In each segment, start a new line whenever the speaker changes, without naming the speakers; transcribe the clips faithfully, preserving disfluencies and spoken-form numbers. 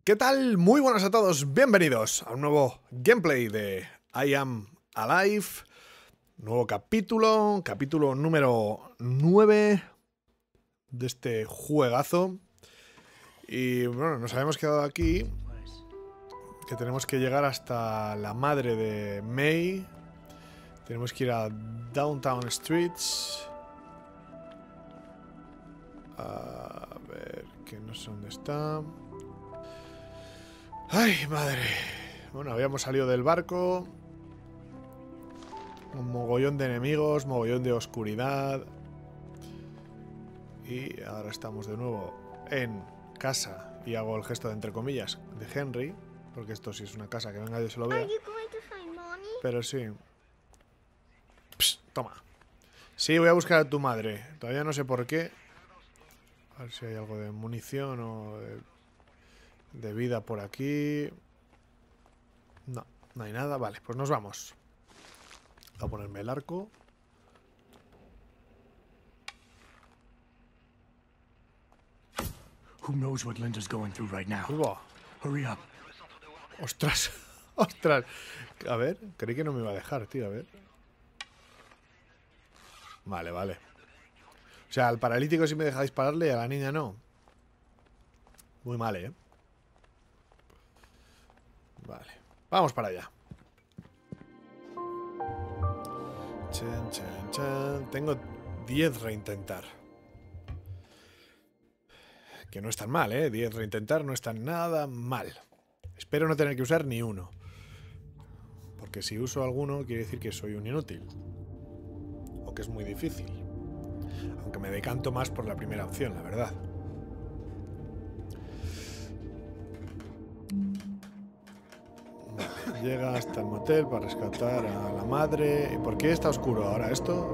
¿Qué tal? Muy buenas a todos, bienvenidos a un nuevo gameplay de I Am Alive. Nuevo capítulo, capítulo número nueve de este juegazo. Y bueno, nos habíamos quedado aquí, que tenemos que llegar hasta la madre de May. Tenemos que ir a Downtown Streets. A ver, que no sé dónde está. Ay, madre. Bueno, habíamos salido del barco. Un mogollón de enemigos, mogollón de oscuridad. Y ahora estamos de nuevo en casa. Y hago el gesto de entre comillas de Henry. Porque esto sí es una casa que venga yo se lo vea. Pero sí. Psst, toma. Sí, voy a buscar a tu madre. Todavía no sé por qué. A ver si hay algo de munición o de, de vida por aquí. No, no hay nada. Vale, pues nos vamos. Voy a ponerme el arco.
Who knows what Linda's going through right now?
Uy,
Hurry up.
ostras, ostras. A ver, creí que no me iba a dejar, tío, a ver. Vale, vale. O sea, al paralítico sí me deja dispararle y a la niña no. Muy mal, ¿eh? Vale. Vamos para allá. Chan, chan, chan. Tengo diez reintentar. Que no es tan mal, ¿eh? diez reintentar no está nada mal. Espero no tener que usar ni uno. Porque si uso alguno quiere decir que soy un inútil. O que es muy difícil. Aunque me decanto más por la primera opción, la verdad. Vale, llega hasta el motel para rescatar a la madre. ¿Por qué está oscuro ahora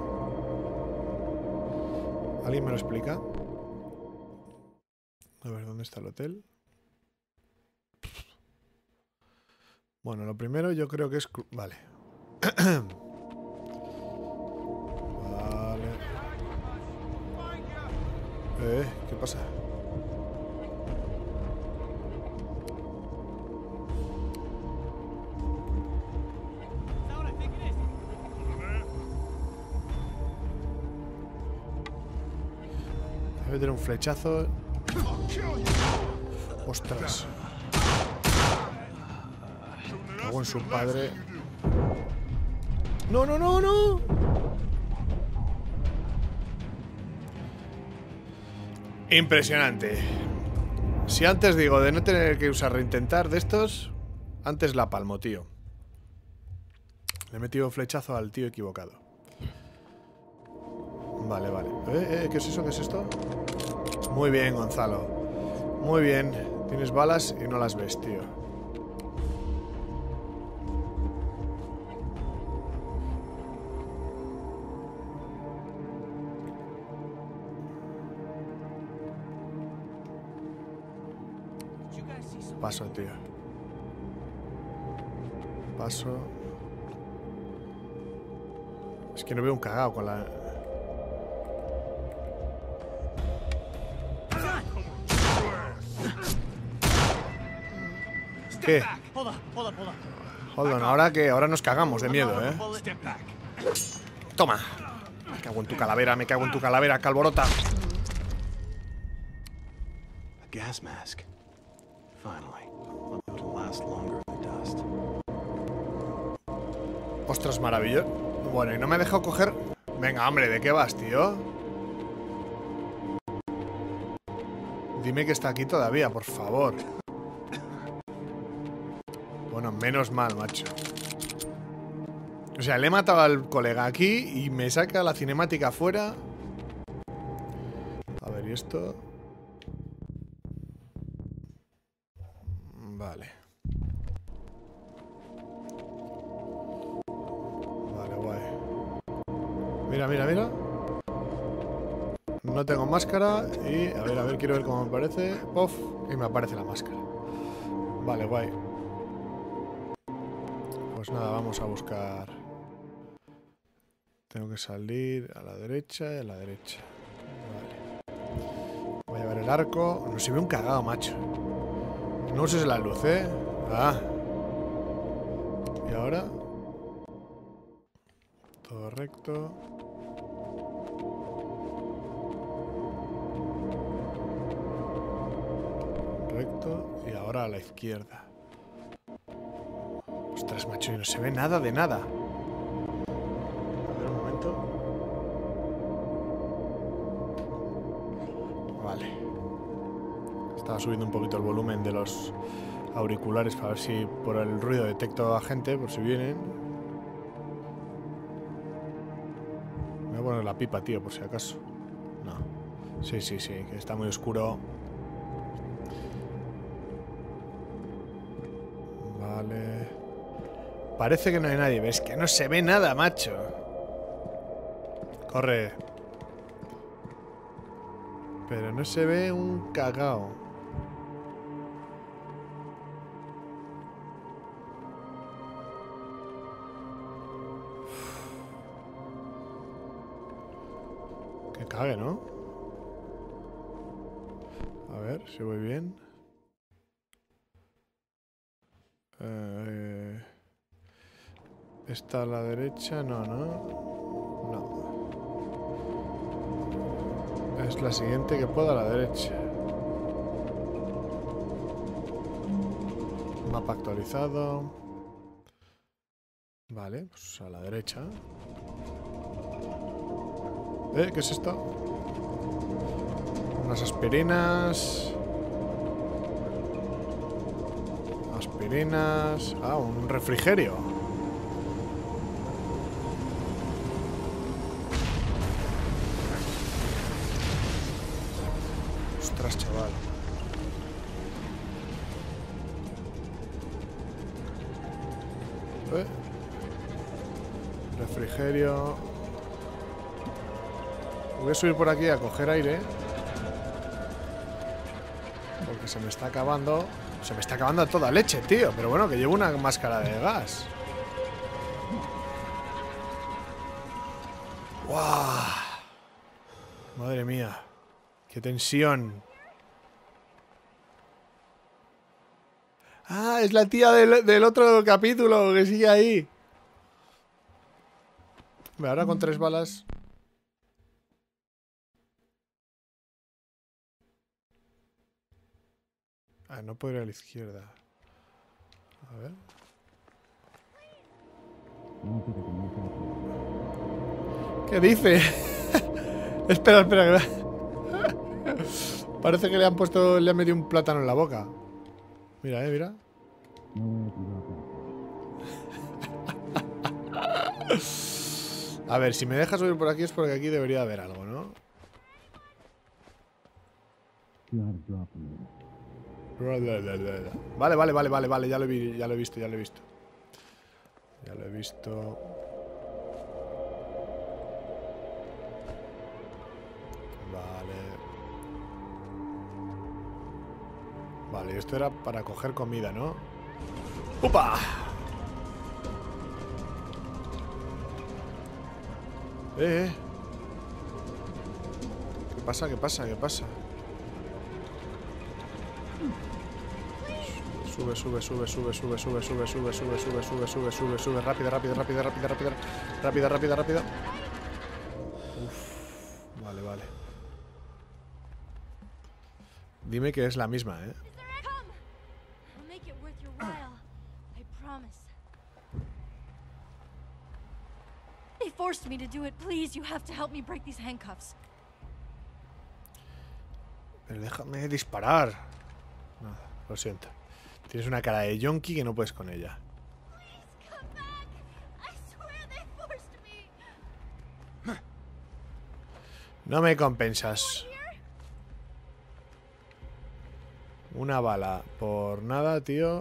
esto? ¿Alguien me lo explica? A ver, ¿dónde está el hotel? Bueno, lo primero yo creo que es... Vale. Vale. Eh, ¿qué pasa? Debe tener un flechazo. Ostras. Cago en su padre. No, no, no, no. Impresionante. Si antes digo de no tener que usar reintentar de estos, antes la palmo, tío. Le he metido un flechazo al tío equivocado. Vale, vale. ¿Eh, eh, ¿Qué es eso? ¿Qué es esto? Muy bien, Gonzalo. Muy bien. Tienes balas y no las ves, tío. Paso, tío. Paso. Es que no veo un cagao con la... ¿Qué? Hold on, ahora que ahora nos cagamos de miedo, ¿eh? Toma. Me cago en tu calavera, me cago en tu calavera, calborota.
A gas mask. Finally. It'll last longer in the dust.
Ostras, maravilloso. Bueno, y no me he dejado coger... Venga, hombre, ¿de qué vas, tío? Dime que está aquí todavía, por favor. Bueno, menos mal, macho. O sea, le he matado al colega aquí y me saca la cinemática afuera. A ver, ¿y esto? Vale. Vale, guay. Mira, mira, mira. No tengo máscara y... A ver, a ver, quiero ver cómo me aparece. Puff, y me aparece la máscara. Vale, guay. Pues nada, vamos a buscar... Tengo que salir a la derecha y a la derecha. Vale. Voy a llevar el arco. No se ve un cagado, macho. No uses la luz, ¿eh? Ah. ¿Y ahora? Todo recto. Recto. Y ahora a la izquierda. Ostras, macho, y no se ve nada de nada. A ver, un momento. Vale. Estaba subiendo un poquito el volumen de los auriculares para ver si por el ruido detecto a gente, por si vienen. Me voy a poner la pipa, tío, por si acaso. No. Sí, sí, sí, que está muy oscuro. Vale. Parece que no hay nadie. ¿Ves? Que no se ve nada, macho. Corre. Pero no se ve un cagao. Que cague, ¿no? A ver si voy bien. Eh, ¿Está a la derecha? No, no. No. Es la siguiente que puedo a la derecha. Mapa actualizado. Vale, pues a la derecha. ¿Eh? ¿Qué es esto? Unas aspirinas. Aspirinas. Ah, un refrigerio. Ostras, chaval. ¿Eh? Refrigerio. Voy a subir por aquí a coger aire. Porque se me está acabando. Se me está acabando toda leche, tío. Pero bueno, que llevo una máscara de gas. ¡Guau! Madre mía. ¡Qué tensión! Ah, es la tía del, del otro capítulo que sigue ahí. Ahora con tres balas. Ah, no puedo ir a la izquierda. A ver. ¿Qué dice? Espera, espera. Parece que le han puesto, le han metido un plátano en la boca. Mira, eh, mira. A ver, si me dejas subir por aquí es porque aquí debería haber algo, ¿no? Vale, vale, vale, vale, vale, ya lo, vi, ya lo he visto, ya lo he visto. Ya lo he visto. Vale. Vale, esto era para coger comida, ¿no? ¡Upa! Eh, eh. ¿Qué pasa? ¿Qué pasa? ¿Qué pasa? Sube, sube, sube, sube, sube, sube, sube, sube, sube, sube, sube, sube, sube, sube, rápido, rápido, rápido, rápido, rápido, rápido, rápido, rápido. Uf, vale, vale. Dime que es la misma, ¿eh?
They forced me to do it. Please, you have to help me break these handcuffs.
Pero déjame disparar. No, lo siento. Tienes una cara de yonki que no puedes con ella. No me compensas. Una bala por nada, tío.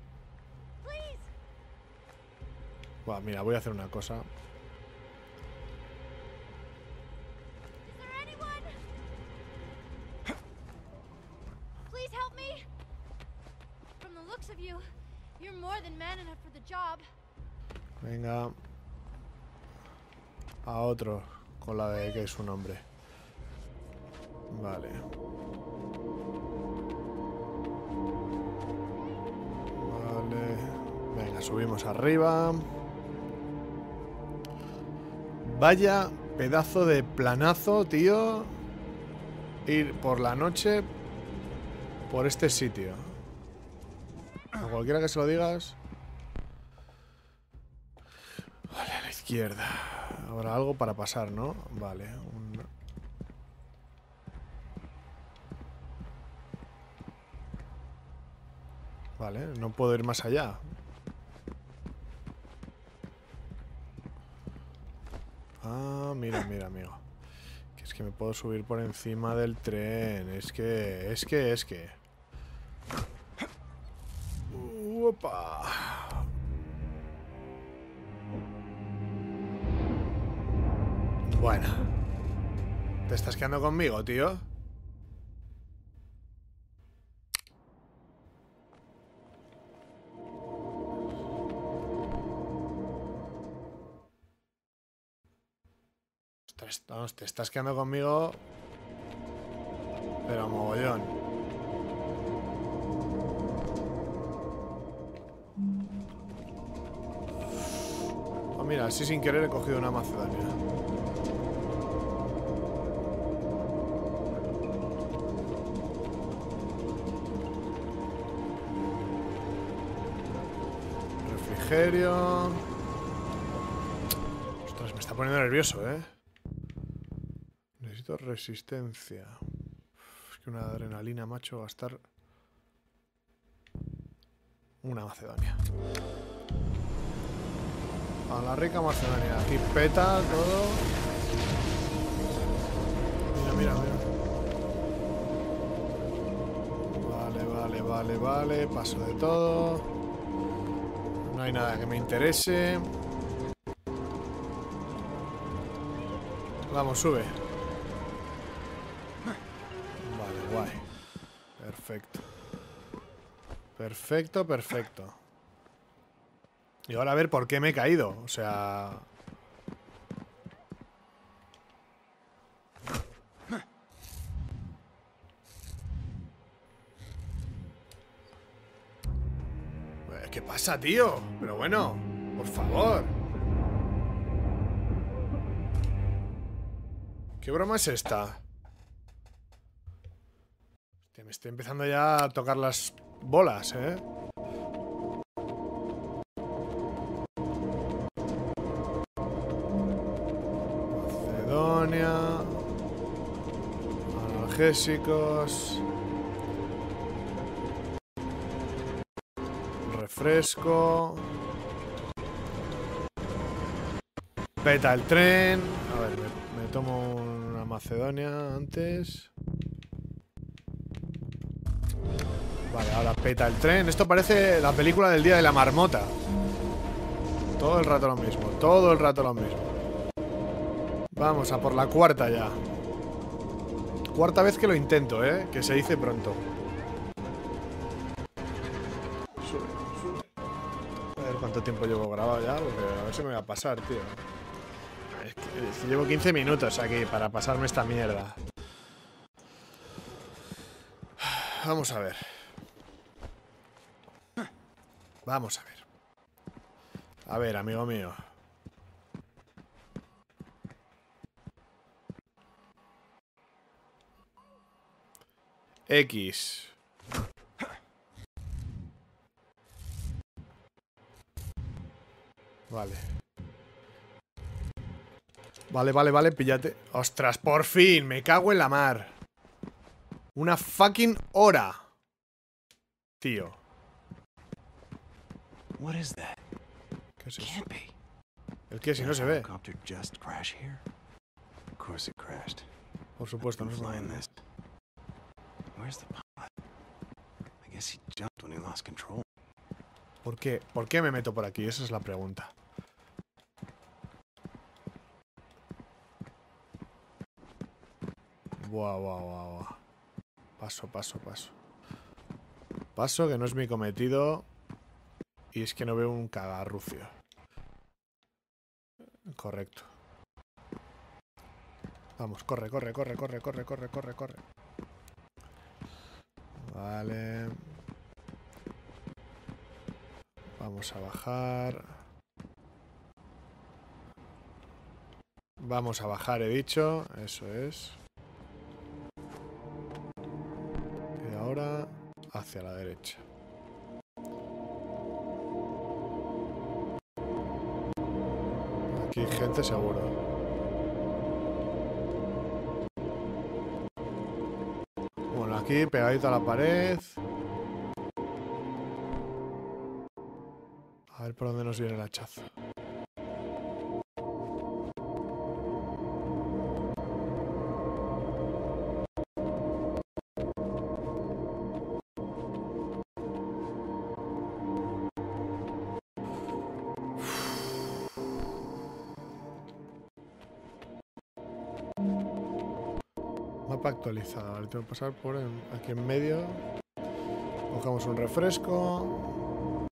Buah, mira, voy a hacer una cosa. Venga. A otro. Con la de que es su nombre. Vale. subimos arriba. Vaya pedazo de planazo, tío. Ir por la noche por este sitio. A cualquiera que se lo digas. Vale, a la izquierda. Ahora algo para pasar, ¿no? Vale. Un... Vale, no puedo ir más allá. Ah, mira, mira, amigo. Que es que me puedo subir por encima del tren. Es que, es que, es que. Upa. Bueno. ¿Te estás quedando conmigo, tío? Vamos, te estás quedando conmigo. Pero mogollón. Oh, mira, así sin querer he cogido una Macedonia. Refrigerio. Ostras, me está poniendo nervioso, ¿eh? Necesito resistencia. Es que una adrenalina, macho, gastar una Macedonia. A la rica Macedonia. Aquí peta todo. Mira, mira, mira. Vale, vale, vale, vale. Paso de todo. No hay nada que me interese. Vamos, sube. Guay. Perfecto. Perfecto, perfecto. Y ahora a ver por qué me he caído. O sea... ¿Qué pasa, tío? Pero bueno, por favor. ¿Qué broma es esta? Me estoy empezando ya a tocar las bolas, ¿eh? Macedonia. Analgésicos. Refresco. Peta el tren. A ver, me, me tomo una Macedonia antes. Vale, ahora peta el tren. Esto parece la película del Día de la Marmota. Todo el rato lo mismo. Todo el rato lo mismo. Vamos a por la cuarta ya. Cuarta vez que lo intento, ¿eh? Que se dice pronto. Sube, sube. A ver cuánto tiempo llevo grabado ya. Porque a ver si me va a pasar, tío. Es que, es que llevo quince minutos aquí para pasarme esta mierda. Vamos a ver. Vamos a ver. A ver, amigo mío. X. Vale. Vale, vale, vale, píllate. Ostras, por fin, me cago en la mar. Una fucking hora. Tío.
What is that?
¿Qué es eso?
Can't be.
¿El qué? Si no se ve.
Helicopter just crash here? Of course it crashed.
Por supuesto, no
Who's
se
flying
ve.
this? Where's the pilot? I guess he jumped when he lost control.
¿Por qué? ¿Por qué me meto por aquí? Esa es la pregunta. Buah, buah, buah, buah. Paso, paso, paso. Paso, que no es mi cometido. Y es que no veo un cagarrucio. Correcto. Vamos, corre, corre, corre, corre, corre, corre, corre, corre. Vale. Vamos a bajar. Vamos a bajar, he dicho. Eso es. Y ahora hacia la derecha. Aquí hay gente seguro. Bueno, aquí pegadito a la pared. A ver por dónde nos viene el hachazo. Mapa actualizado. Vale, tengo que pasar por en, aquí en medio. Cogemos un refresco.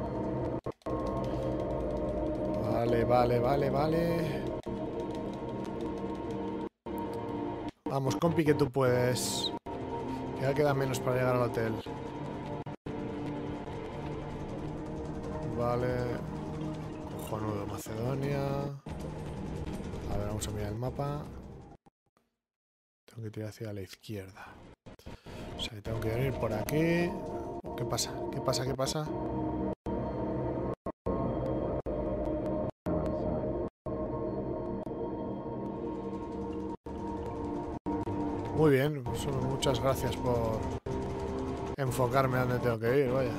Vale, vale, vale, vale. Vamos, compi, que tú puedes. Ya queda menos para llegar al hotel. Vale. Cojonudo, Macedonia. A ver, vamos a mirar el mapa. Tengo que tirar hacia la izquierda. O sea, tengo que venir por aquí. ¿Qué pasa? ¿Qué pasa? ¿Qué pasa? Muy bien, pues, muchas gracias por enfocarme a donde tengo que ir, vaya.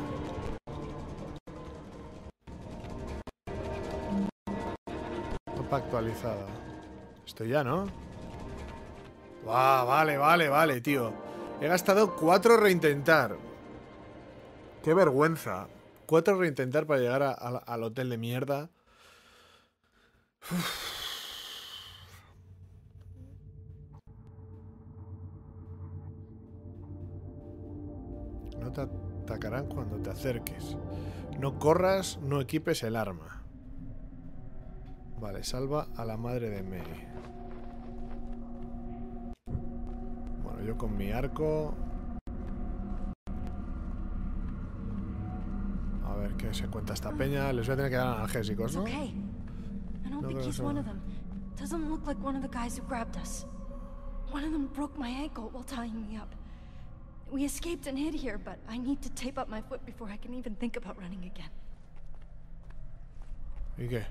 Mapa actualizado. Estoy ya, ¿no? Ah, vale, vale, vale, tío. He gastado cuatro reintentar. Qué vergüenza. Cuatro reintentar para llegar a, a, al hotel de mierda. Uf. No te atacarán cuando te acerques. No corras, no equipes el arma. Vale, salva a la madre de Mary. Bueno, yo con mi arco. A ver qué se cuenta esta peña. Les voy a tener que dar analgésicos, ¿no?
No creo que sea. Doesn't look like one of the guys who grabbed us. One of them broke my ankle while tying me up. We escaped and hid here, but I need to tape up my foot before I can even think about running again.
¿Y qué?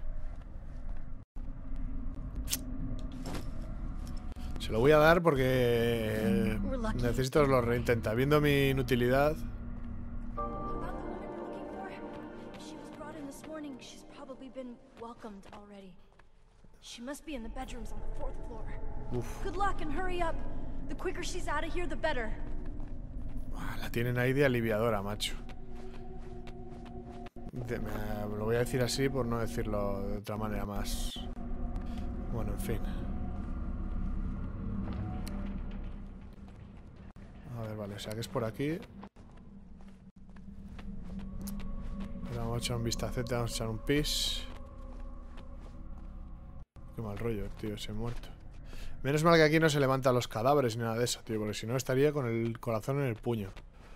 Se lo voy a dar porque necesito los reintenta. Viendo mi inutilidad.
She must be in the bedrooms on the fourth floor.
Uf.
Good luck and hurry up. The quicker she's out of here, the better.
La tienen ahí de aliviadora, macho. De, me, lo voy a decir así por no decirlo de otra manera más. Bueno, en fin. A ver, vale, o sea que es por aquí. Vamos a echar un vistacete, vamos a echar un pis. Qué mal rollo, tío, se ha muerto. Menos mal que aquí no se levantan los cadáveres ni nada de eso, tío, porque si no estaría con el corazón en el puño.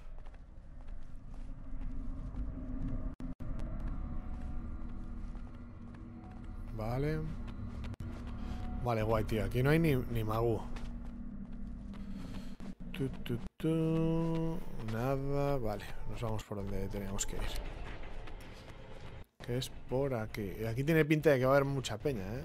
Vale. Vale, guay, tío. Aquí no hay ni, ni magú. Tu, tu, tu. Nada. Vale, nos vamos por donde teníamos que ir. Que es por aquí. Y aquí tiene pinta de que va a haber mucha peña, ¿eh?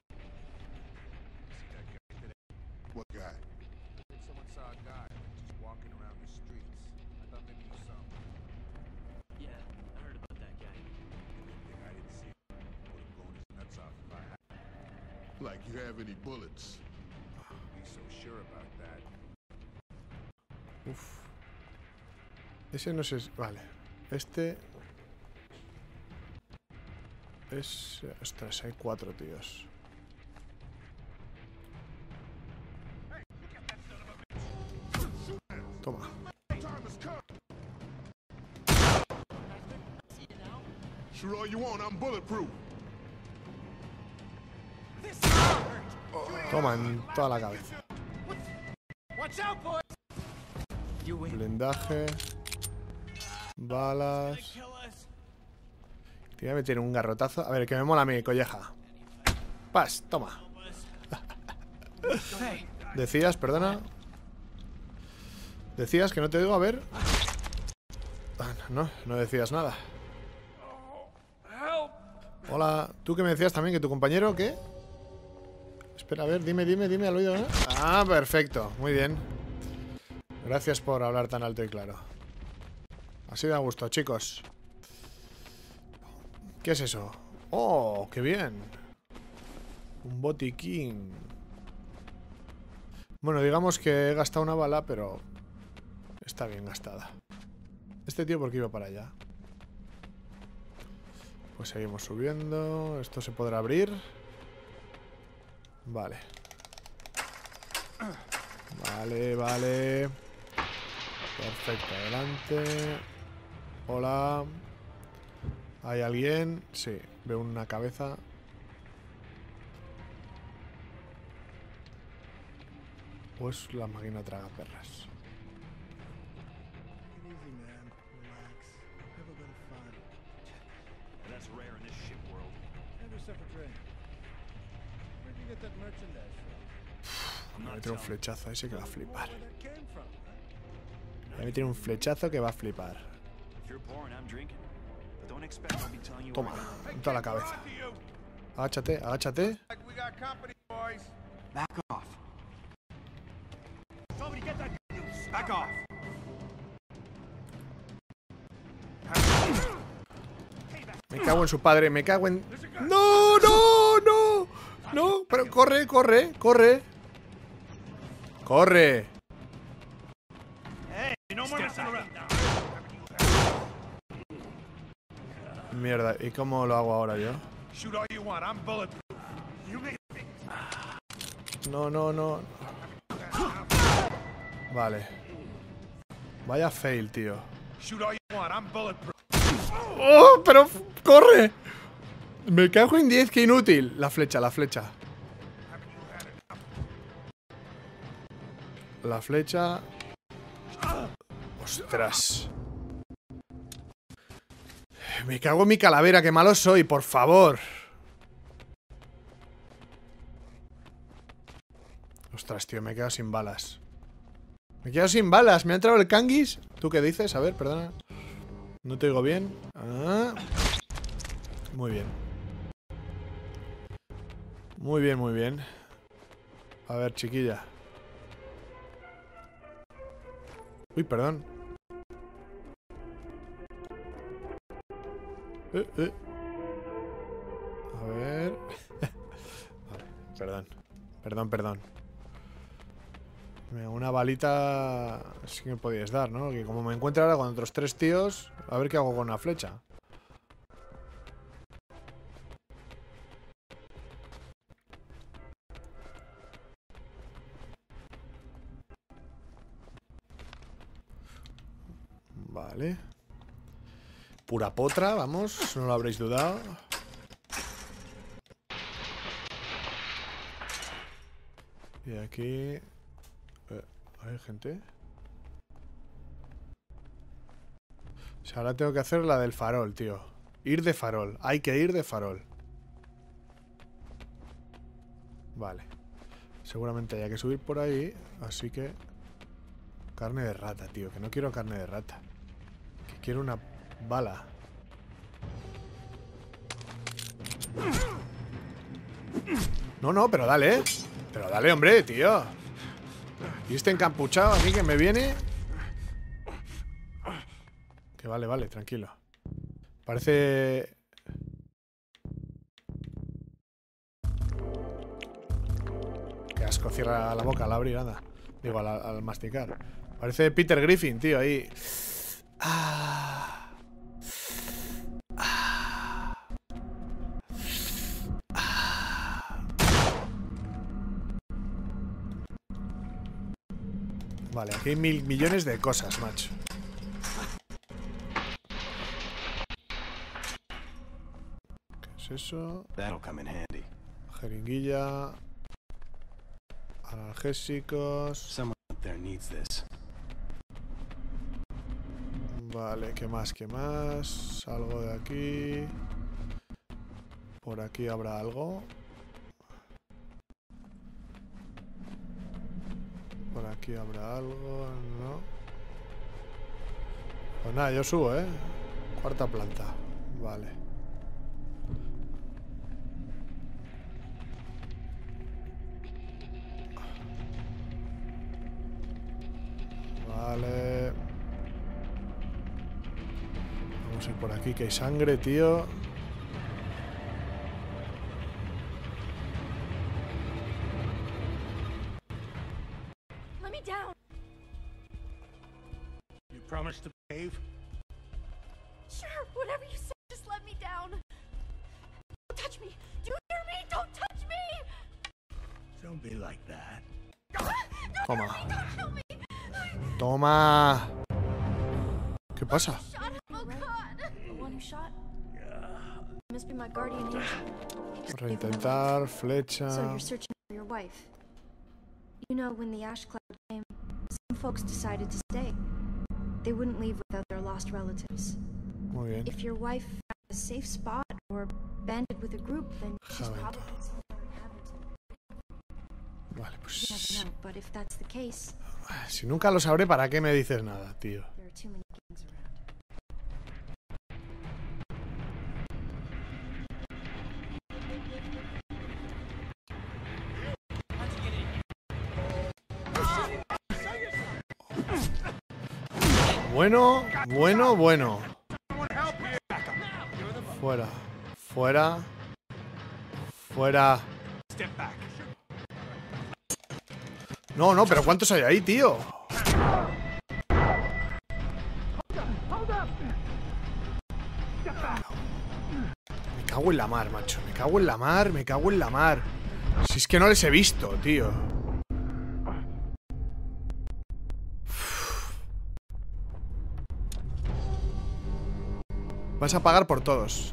Like you have any bullets. Be so sure about that.
Uf. Ese no sé. Vale. Este. Es. Ostras, hay cuatro tíos. Toma.
Shoot all you want, I'm bulletproof.
Toma en toda la cabeza. Blindaje. Balas. Te voy a meter un garrotazo. A ver, que me mola a mí, colleja. Pas, toma. Decías, perdona. Decías que no te digo, a ver. No, no decías nada. Hola, tú que me decías también que tu compañero, ¿qué? Espera, a ver, dime, dime, dime al oído, ¿eh? Ah, perfecto, muy bien. Gracias por hablar tan alto y claro. Así da gusto, chicos. ¿Qué es eso? ¡Oh, qué bien! Un botiquín. Bueno, digamos que he gastado una bala, pero está bien gastada. Este tío, ¿por qué iba para allá? Pues seguimos subiendo. Esto se podrá abrir. Vale. Vale, vale. Perfecto, adelante. Hola. ¿Hay alguien? Sí, veo una cabeza. Pues la máquina traga perras. Me va a meter un flechazo ese que va a flipar. Me va a meter un flechazo que va a flipar. Toma, en toda la cabeza. Agáchate, agáchate.
Back off. Back off.
Me cago en su padre, me cago en... ¡No, no, no! No, pero corre, corre, corre. ¡Corre! Mierda, ¿y cómo lo hago ahora yo? No, no, no. Vale. Vaya fail, tío. ¡Oh, pero corre! Me cago en diez, qué inútil. La flecha, la flecha. La flecha. Ostras. Me cago en mi calavera, qué malo soy, por favor. Ostras, tío, me he quedado sin balas. Me he quedado sin balas, me ha entrado el canguis. ¿Tú qué dices? A ver, perdona. No te oigo bien. Ah. Muy bien. Muy bien, muy bien. A ver, chiquilla. Uy, perdón. Eh, eh. A ver. Vale, perdón. Perdón, perdón. Una balita sí que me podías dar, ¿no? Que como me encuentro ahora con otros tres tíos, a ver qué hago con una flecha. Vale. Pura potra, vamos, no lo habréis dudado. Y aquí... Eh, ¿hay gente? O sea, ahora tengo que hacer la del farol, tío. Ir de farol, hay que ir de farol. Vale. Seguramente haya que subir por ahí, así que... Carne de rata, tío, que no quiero carne de rata. Que quiero una bala. No, no, pero dale, ¿eh? Pero dale, hombre, tío. Y este encapuchado aquí que me viene. Que vale, vale, tranquilo. Parece... Qué asco, cierra la boca al abrir, anda. Digo, al, al masticar. Parece Peter Griffin, tío, ahí. Ah. Ah. Ah. Vale, aquí hay mil millones de cosas, macho. ¿Qué es eso?
That'll come in handy.
Jeringuilla. Analgésicos.
Someone out there needs this.
Vale, ¿qué más? ¿Qué más? Algo de aquí. Por aquí habrá algo. Por aquí habrá algo, ¿no? Pues nada, yo subo, ¿eh? Cuarta planta. Vale. Vale. Vamos a ir por aquí, que hay sangre, tío.
Let me down.
You promised to behave?
Sure, whatever you say, just let me down. Don't touch me. Do you hear me? Don't touch me.
Don't be like that.
Toma.
Don't kill me.
Toma. ¿Qué pasa?
Shot him. Oh God. The one who shot? You must be my guardian angel.
Reintentar, flecha.
So you're searching for your wife. You know, when the ash cloud came, some folks decided to stay. They wouldn't leave without their lost relatives.
Muy bien.
If your wife found a safe spot or banded with a group, then she's
Javenta.
probably somewhere in Haventon.
Vale,
You
pues...
never know, but if that's the case,
Si nunca lo sabré, ¿para qué me dices nada, tío?
there are too many gangs around.
Bueno, bueno, bueno. Fuera. Fuera. Fuera. No, no, pero ¿cuántos hay ahí, tío? Me cago en la mar, macho. Me cago en la mar, me cago en la mar. Si es que no les he visto, tío. Vas a pagar por todos.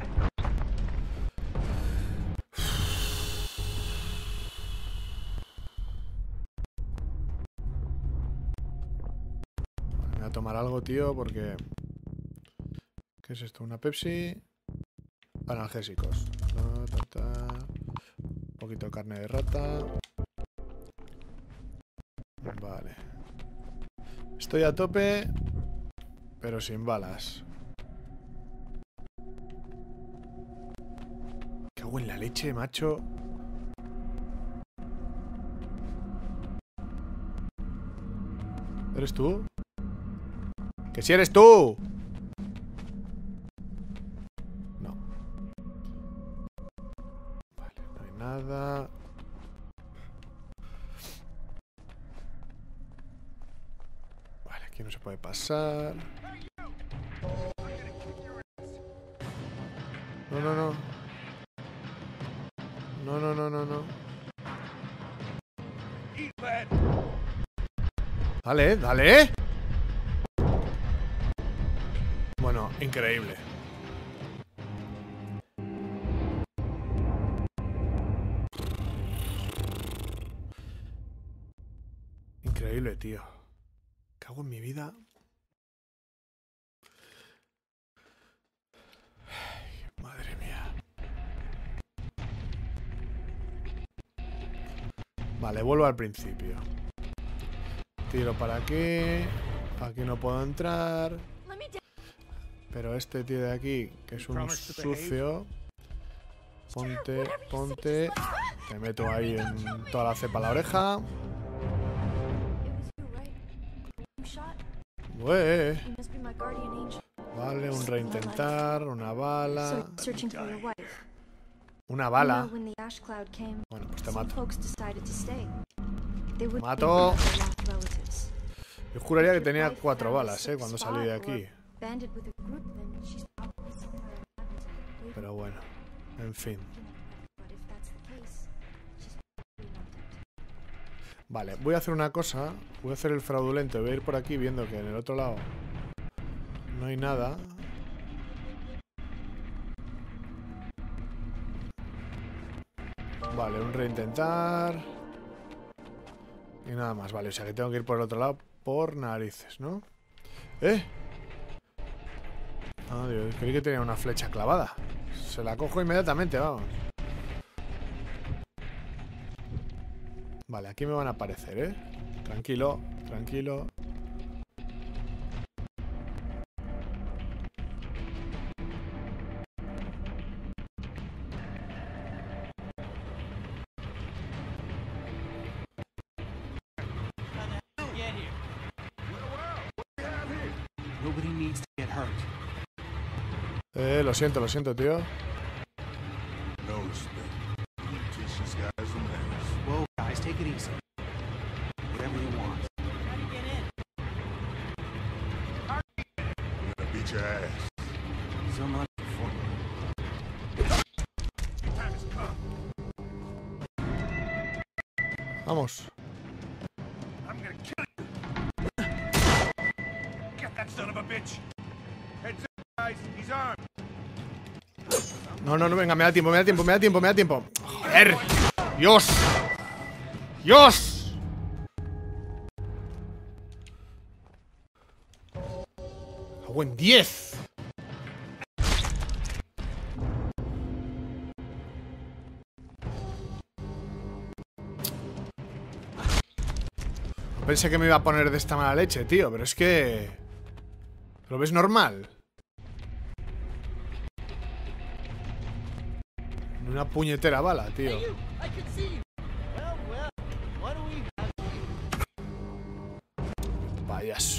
Me voy a tomar algo, tío, porque... ¿Qué es esto? ¿Una Pepsi? Analgésicos. Ta, ta, ta. Un poquito de carne de rata. Vale. Estoy a tope, pero sin balas. Me cago en la leche, macho. ¿Eres tú? ¡Que si eres tú! No. Vale, no hay nada. Vale, aquí no se puede pasar. No, no, no. No, no, no, no, no. Dale, dale. Bueno, increíble. Increíble, tío. Cago en mi vida. Ay, madre mía. Vale, vuelvo al principio. Tiro para aquí. Aquí no puedo entrar. Pero este tío de aquí, que es un sucio. Ponte, ponte. Te meto ahí en toda la cepa a la oreja. Ué. Vale, un reintentar, una bala. Una bala. Bueno, pues te mato. Mato. Yo juraría que tenía cuatro balas, eh, cuando salí de aquí. Pero bueno, en fin. Vale, voy a hacer una cosa. Voy a hacer el fraudulento. Voy a ir por aquí viendo que en el otro lado no hay nada. Vale, un reintentar. Y nada más, vale. O sea que tengo que ir por el otro lado por narices, ¿no? ¿Eh? Ah, Dios, creí que tenía una flecha clavada. Se la cojo inmediatamente, vamos. Vale, aquí me van a aparecer, ¿eh? Tranquilo, tranquilo. Eh, lo siento, lo siento, tío.
Whoa, guys, take it easy. Whatever you want. How do you get in? I'm gonna beat your ass. So much for
Vamos.
I'm gonna kill you. Get that son of a bitch. Heads up, guys. He's armed.
No, no, no, venga, me da tiempo, me da tiempo, me da tiempo, me da tiempo. ¡Joder! ¡Dios! ¡Dios! ¡Hago en diez! No pensé que me iba a poner de esta mala leche, tío, pero es que... ¿Lo ves normal? Una puñetera bala, tío. Payaso.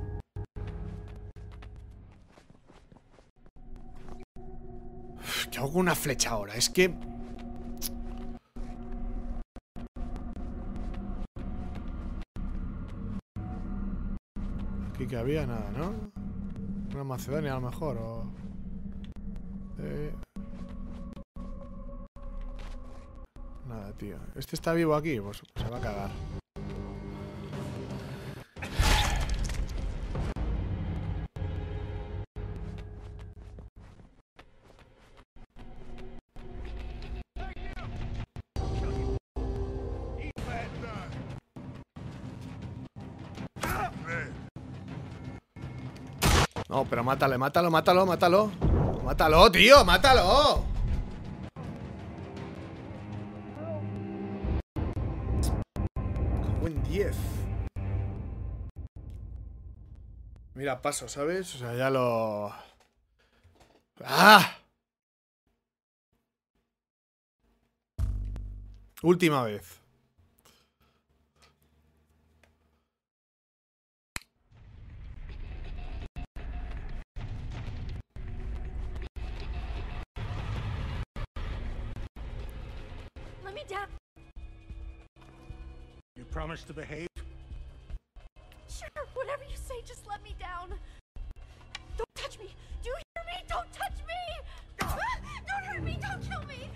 ¿Qué hago con una flecha ahora? Es que... Aquí que había nada, ¿no? Una Macedonia a lo mejor, o... Eh... Nada, tío. ¿Este está vivo aquí? Pues se va a cagar. No, pero mátale, mátalo, mátalo, mátalo. Mátalo, tío, mátalo. Buen diez. Mira, paso, ¿sabes? O sea, ya lo... ¡Ah! Última vez.
Let me down.
You promise to behave?
Sure, whatever you say, just let me down. Don't touch me. Do you hear me? Don't touch me. Ah, don't hurt me. Don't kill me.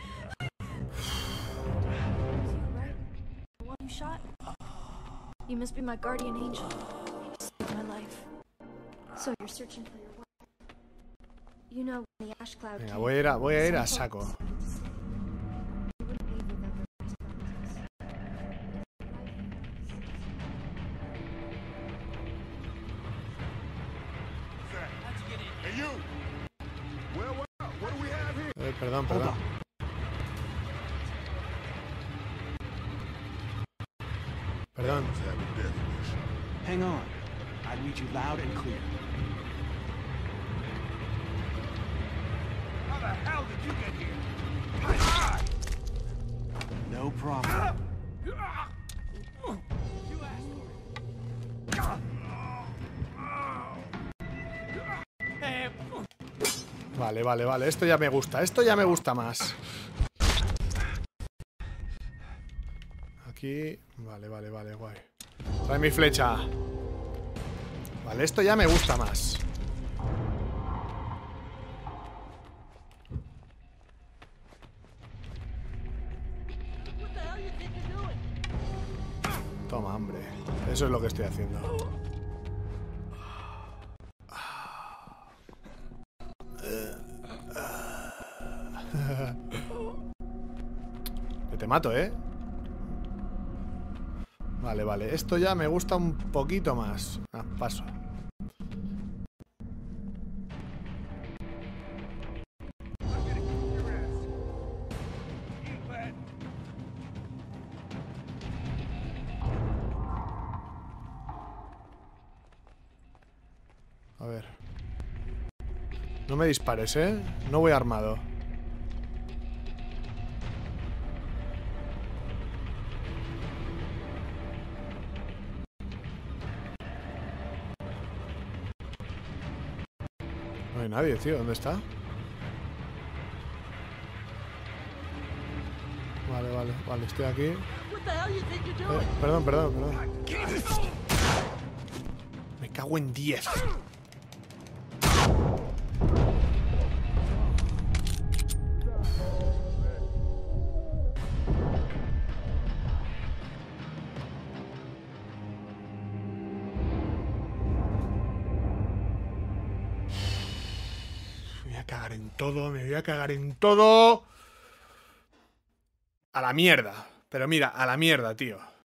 Is you right? The one you shot? You must be my guardian angel. You saved my life. So you're searching for your wife. You know when the ash cloud.
Venga, voy a ir a, voy a, ir a saco. Eh, perdón, perdón. Perdón.
Hang on. I read you loud and clear.
How the hell did you get here?
No problem.
Vale, vale, vale. Esto ya me gusta. Esto ya me gusta más. Aquí... Vale, vale, vale, guay. Trae mi flecha. Vale, esto ya me gusta más. Toma, hombre. Eso es lo que estoy haciendo. Que te mato, ¿eh? Vale, vale. Esto ya me gusta un poquito más. Ah, paso. A ver. No me dispares, ¿eh? No voy armado. No hay nadie, tío. ¿Dónde está? Vale, vale, vale. Estoy aquí. Eh, perdón, perdón, perdón. Me cago en diez. Me voy a cagar en todo, me voy a cagar en todo. A la mierda. Pero mira, a la mierda, tío.